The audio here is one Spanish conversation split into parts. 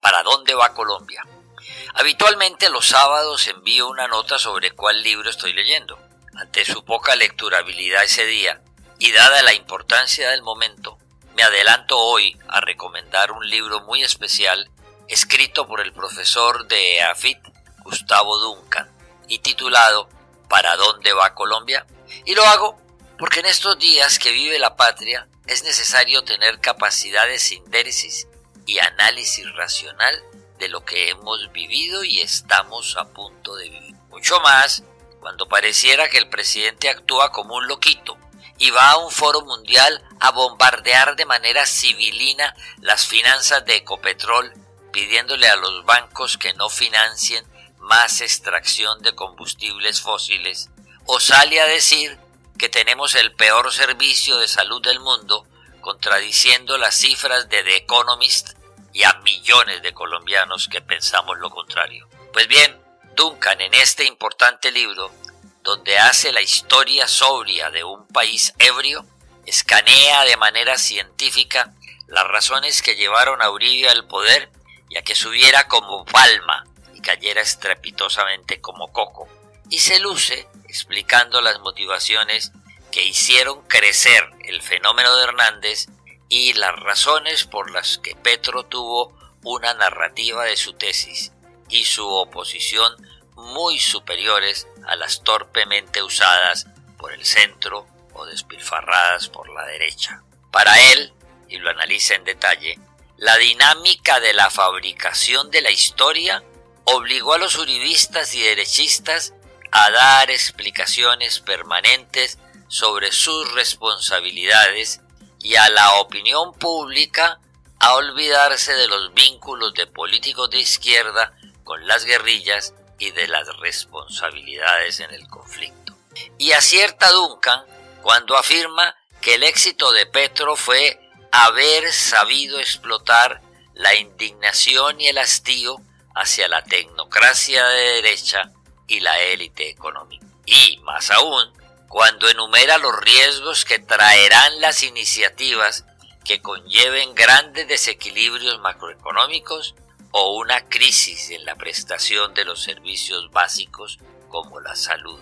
¿Para dónde va Colombia? Habitualmente los sábados envío una nota sobre cuál libro estoy leyendo. Ante su poca lecturabilidad ese día, y dada la importancia del momento, me adelanto hoy a recomendar un libro muy especial escrito por el profesor de EAFIT, Gustavo Duncan, y titulado ¿Para dónde va Colombia? Y lo hago porque en estos días que vive la patria es necesario tener capacidad de síntesis y análisis racional de lo que hemos vivido y estamos a punto de vivir. Mucho más cuando pareciera que el presidente actúa como un loquito y va a un foro mundial a bombardear de manera civilina las finanzas de Ecopetrol, pidiéndole a los bancos que no financien más extracción de combustibles fósiles, o sale a decir que tenemos el peor servicio de salud del mundo, contradiciendo las cifras de The Economist y a millones de colombianos que pensamos lo contrario. Pues bien, Duncan en este importante libro, donde hace la historia sobria de un país ebrio, escanea de manera científica las razones que llevaron a Uribe al poder y a que subiera como palma y cayera estrepitosamente como coco, y se luce explicando las motivaciones que hicieron crecer el fenómeno de Hernández y las razones por las que Petro tuvo una narrativa de su tesis y su oposición muy superiores a las torpemente usadas por el centro o despilfarradas por la derecha. Para él, y lo analiza en detalle, la dinámica de la fabricación de la historia obligó a los uribistas y derechistas a dar explicaciones permanentes sobre sus responsabilidades y a la opinión pública a olvidarse de los vínculos de políticos de izquierda con las guerrillas y de las responsabilidades en el conflicto. Y acierta Duncan cuando afirma que el éxito de Petro fue haber sabido explotar la indignación y el hastío hacia la tecnocracia de derecha y la élite económica. Y, más aún, cuando enumera los riesgos que traerán las iniciativas que conlleven grandes desequilibrios macroeconómicos o una crisis en la prestación de los servicios básicos como la salud.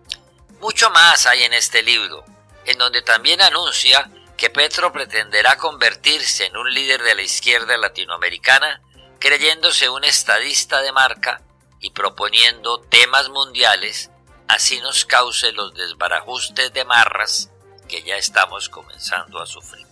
Mucho más hay en este libro, en donde también anuncia que Petro pretenderá convertirse en un líder de la izquierda latinoamericana, creyéndose un estadista de marca y proponiendo temas mundiales, así nos cause los desbarajustes de marras que ya estamos comenzando a sufrir.